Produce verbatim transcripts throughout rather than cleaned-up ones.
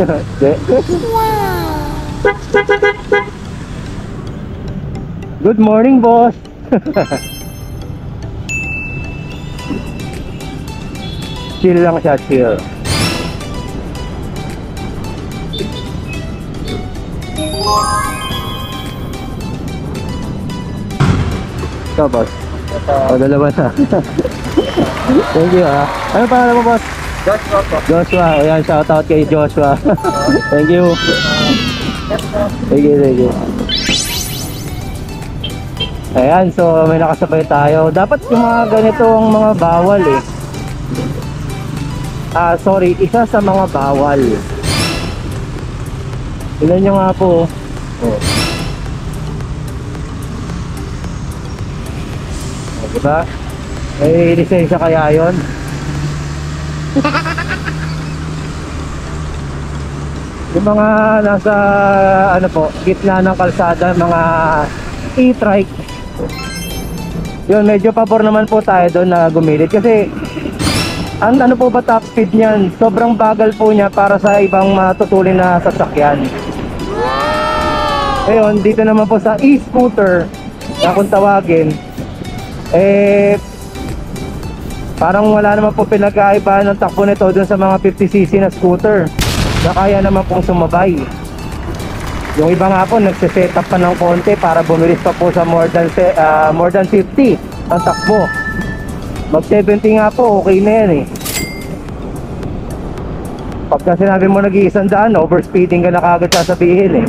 Good morning, boss. Chill lang siya, chill. Ito, boss. O, dalawa na. Thank you, ah. Ano pangalan mo, boss? Joshua po. Joshua. O yan, shoutout kay Joshua. Thank you. Thank you, thank you. Ayan, so may nakasabay tayo. Dapat yung mga ganito ang mga bawal eh. Ah, sorry, isa sa mga bawal. Tignan nyo nga po. Oh. Oh, diba? May lisensya kaya yun? Yung mga nasa ano po, gitna ng kalsada, mga e-trike. Yun, medyo pabor naman po tayo doon na gumilid kasi ang ano po ba top speed niyan, sobrang bagal po niya para sa ibang matutulin na sasakyan. Ngayon, dito naman po sa e-scooter na kung tawagin, eh parang wala naman po pinagkaiba ng takbo nito dun sa mga fifty c c na scooter na kaya naman pong sumabay. Yung iba nga po nagse-set up pa ng konti para bumilis pa po sa more than uh, more than fifty ang takbo. Mag seventy nga po, okay na yan eh. Pagka sinabi mo nag-iisang daan, overspeeding ka na kagad sasabihin eh.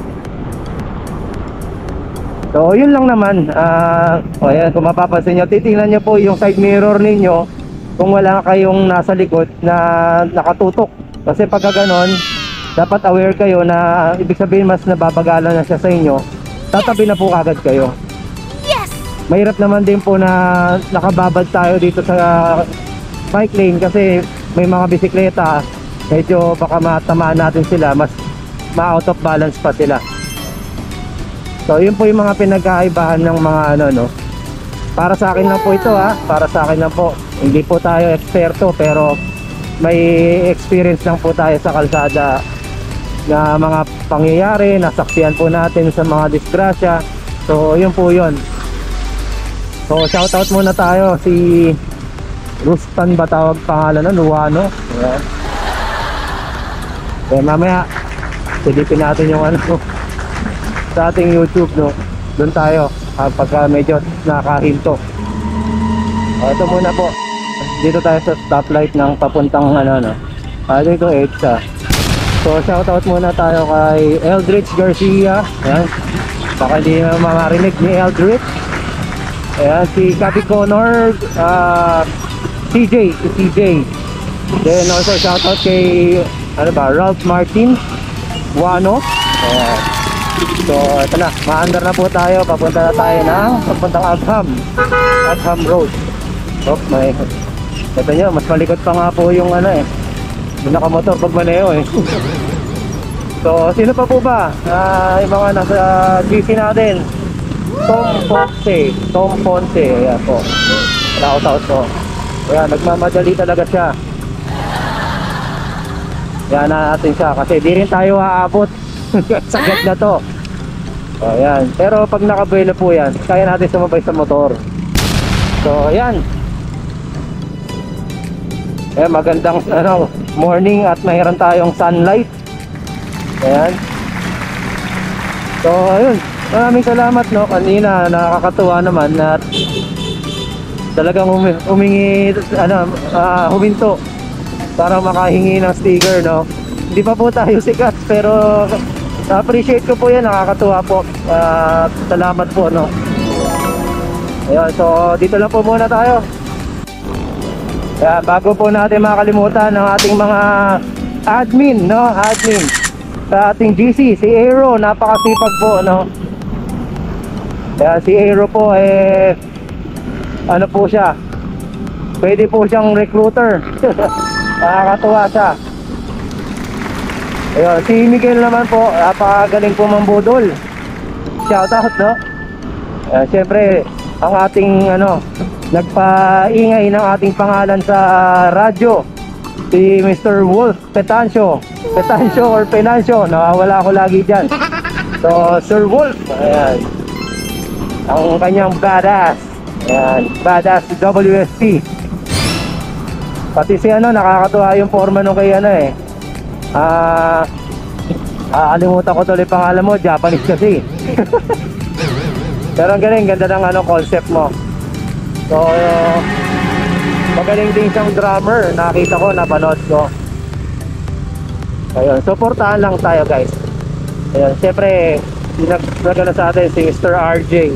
So yun lang naman. uh, o yan, kung mapapansin nyo, titingnan nyo po yung side mirror ninyo kung wala kayong nasa likod na nakatutok. Kasi pagka ganon, dapat aware kayo na ibig sabihin mas nababagalan na siya sa inyo, tatabi na po kagad kayo. Mahirap naman din po na nakababad tayo dito sa bike lane kasi may mga bisikleta, medyo baka matamaan natin sila, mas ma-out of balance pa sila. So yun po yung mga pinagkaibahan ng mga ano no. Para sa akin lang po ito ha, para sa akin lang po. Hindi po tayo eksperto pero may experience lang po tayo sa kalsada na mga pangyayari, nasaksihan po natin sa mga disgrasya. So yun po yun. So shoutout muna tayo si Rustan ba tawag pangalan na, Luano. Ayan. Kaya mamaya silipin natin yung ano sa ating YouTube no. Doon tayo uh, pagka medyo nakahinto. O, ito muna po. Dito tayo sa stoplight ng papuntang ano no. Ah, dito EDSA. So shoutout muna tayo kay Eldridge Garcia. Ayan. Baka hindi na mamarinig ni Eldridge. Ayan, si Cappy Connor, uh, C J, si C J. Then also shoutout kay ano ba, Ralph Martin Wano. Ayan. So ito na, maandar na po tayo. Papunta na tayo ng papuntang Agham Agham Road. Oh, may ito nyo, mas malikot pa nga po yung ano eh, yung nakamotor pag maneo eh. So sino pa po ba? Uh, yung mga nasa G C natin, Tom Ponce, Tom Ponce, ayan po. Shout-out po. Ayan, nagmamadali talaga siya. Ayan na natin siya kasi di rin tayo aabot sa gap na to. Ayan, pero pag nakabuelo po yan, kaya natin sumabay sa motor. So ayan. Ayan, magandang ano, morning at mayroon tayong sunlight. Ayan. So ayun, maraming salamat no, kanina nakakatuwa naman at talagang humingi ano, uh, huminto para makahingi ng sticker no. Hindi pa po tayo sikat pero appreciate ko po yan, nakakatuwa po. Uh, salamat po no. Ayun, so dito lang po muna tayo. Kaya bago po natin makalimutan ng ating mga admin no, admin sa ating G C, si Aero, napakasipag po no. Kaya si Aero po eh ano po siya, pwede po siyang recruiter. Nakakatuwa siya. Ayun, si Miguel naman po, napakagaling po mambudol. Shoutout no. Uh, Siyempre ang ating ano, nagpaingay ng ating pangalan sa radyo. Si mister Wolf Petancio. Petancio or Penancio, nawawala ako lagi dyan. So, Sir Wolf, ayan. Ang kanyang badass. Ayan, badass W S P. Pati si ano, nakakatuwa yung forma nung kay ano eh. Ah, ah kalimutan ko tuloy pangalan mo, Japanese kasi. Pero ang galing, ganda ng ano, concept mo. So, uh, magaling din siyang drummer. Nakita ko, napanood ko. Ayun, supportahan lang tayo guys. Ayun, syempre nagano sa atin si mister R J.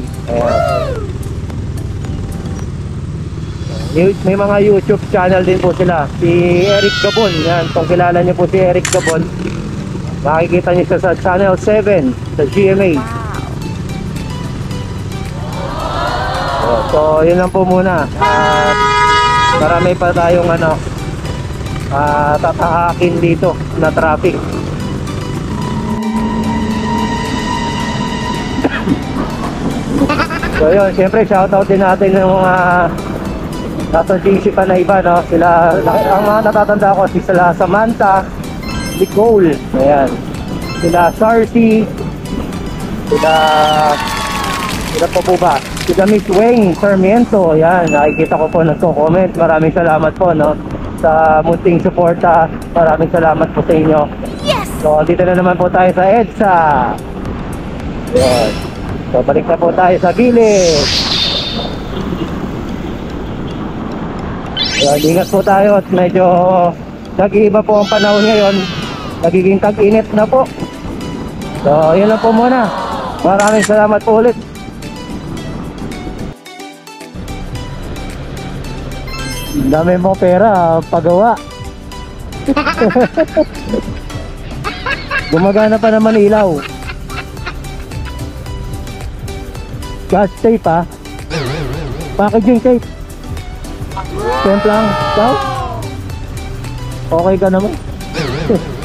Ayun. May mga YouTube channel din po sila. Si Eric Gabon, yan, kung kilala niyo po si Eric Gabon, makikita niyo siya sa channel seven sa G M A. Ayun, so yun lang po muna. uh, Marami pa tayong ano uh, tatahakin dito na traffic. So yun, syempre shoutout din natin ng mga nasa G C pa na iba, no? Sila, ang mga natatanda ko, si sila Samantha, Nicole, ayan, sila Sarcy, sila sila po po ba? Sila Miss Weng Sarmiento, ayan, nakikita ko po nagko-comment. Maraming salamat po, no? Sa munting suporta, maraming salamat po sa inyo. Yes! So, dito na naman po tayo sa EDSA. Ayan. So, balik na po tayo sa gilid. Ayan, ingat po tayo at medyo nag-iiba po ang panahon ngayon. Nagiging tag-init na po. So, yun lang po muna. Maraming salamat po ulit. Dami mo pera, pagawa. Gumagana pa naman ilaw. Gas tape ha. Packaging tape. Templang. Ikaw? Okay ka naman.